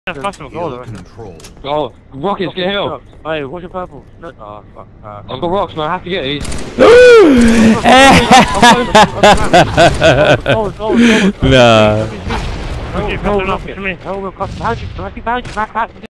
Oh, rockets, get help. Hey, what's your purple? No, oh, fuck. I've got rocks, man. I have to get these. Nah. How'd you